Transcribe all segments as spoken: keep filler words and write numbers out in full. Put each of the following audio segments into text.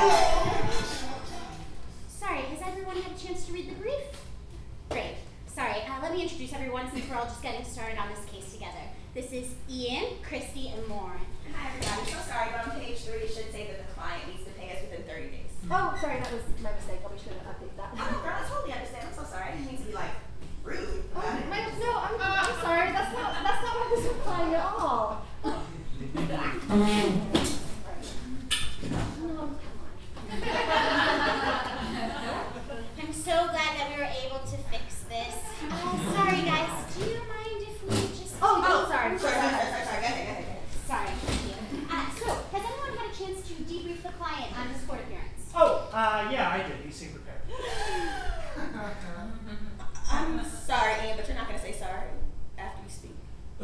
Sorry, has everyone had a chance to read the brief? Great. Sorry, uh, let me introduce everyone since we're all just getting started on this case together. This is Ian, Christy, and Lauren. Hi everybody, so sorry, but on page three it should say that the client needs to pay us within thirty days. Oh, sorry, that was my mistake. I'll be sure to update that. Oh, girl, I totally understand. I'm so sorry. I didn't mean to be like rude Oh, about it. my, no, I'm, I'm sorry. That's not that's not what I was implying at all. No, come I'm so glad that we were able to fix this. Uh, sorry, guys. Do you mind if we just... Oh, no, Oh, sorry. sorry, sorry, sorry, sorry, sorry. Go ahead, go ahead, go ahead. Sorry. Thank you. Uh, so, has anyone had a chance to debrief the client on his court appearance? Oh, uh, yeah, I did. He seemed prepared. I'm sorry, Ian, but you're not going to say sorry after you speak.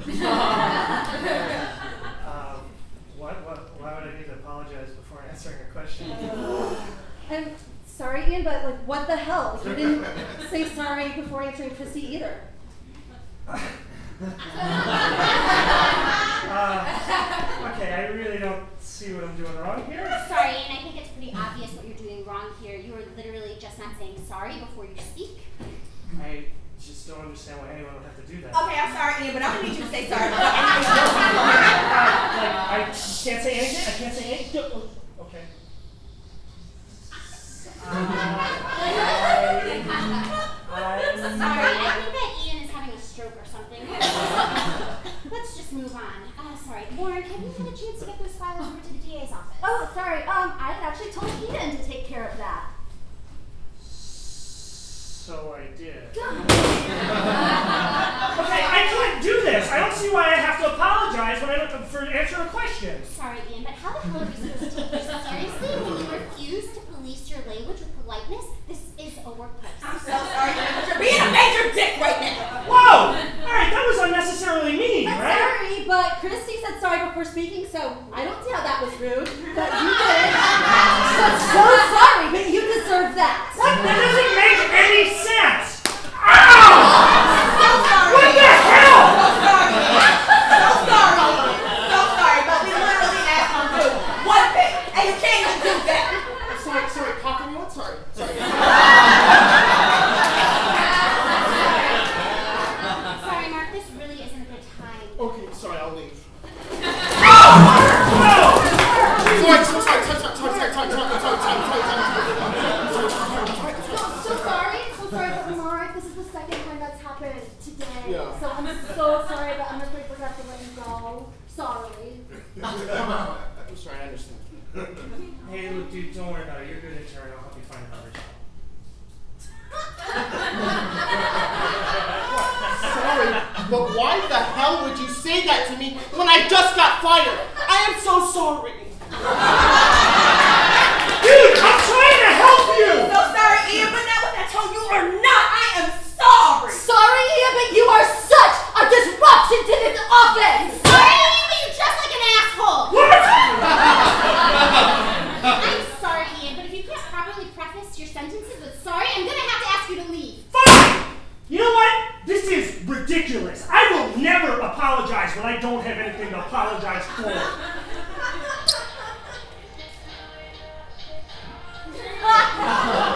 um, what, what, why would I need to apologize before answering a question? I'm sorry, Ian, but like, what the hell? You didn't say sorry before answering Christy either. uh, okay, I really don't see what I'm doing wrong here. Sorry, and I think it's pretty obvious what you're doing wrong here. You are literally just not saying sorry before you speak. I just don't understand why anyone would have to do that. Okay, I'm sorry, Ian, but I'm going to need you to say sorry. uh, like, I can't say anything? I can't say anything? Okay. Uh, I, I'm Sorry, I think that Ian is having a stroke or something. Let's just move on. Uh, sorry, Lauren, have you had a chance to get those files over to the D A's office? Oh, sorry. Um, I had actually told Ian to take care of that. So I did. Okay, I can't do this. I don't see why I have to apologize when I don't for answering a question. Sorry, Ian, but how the hell are we supposed to take this seriously when you refuse to police your language with politeness? This is a workplace. I'm so sorry, Ian, but you're being a major dick right now. Whoa! Alright, that was unnecessarily mean, I'm right? sorry, but Christy said sorry before speaking, so I don't see how that was rude. But you did. I'm so sorry, but you deserve that. What? That doesn't make any sense! Ow! So sorry. What the hell? So sorry, Ian. So sorry. So sorry, but we literally asked you to do one thing, and you can't even do that. Sorry, sorry, cough on what? Sorry, sorry. Sorry, Mark, this really isn't a good time. Okay, sorry, I'll leave. Oh! Sorry, so sorry, sorry, sorry, sorry, sorry, sorry, sorry, sorry, sorry, So, so sorry, so sorry, but Mark, this is the second time that's happened today. Yeah. So I'm so sorry, but I'm afraid we're gonna have to let you go. Sorry. I'm sorry, I understand. Hey, look, dude, don't worry about it. You're a good intern. I'll help you find another job. Sorry, but why the hell would you say that to me when I just got fired? I am so sorry. Dude, I'm trying to help you! So sorry, Ian, but now what I told you or not, I am sorry. Sorry, Ian, but you are such a disruption to this office. Sorry, but you're just like an asshole! What? I'm sorry, Ian, but if you can't properly preface your sentences with sorry, I'm gonna have to ask you to leave. Fine! You know what? This is ridiculous. I will never apologize when I don't have anything to apologize for.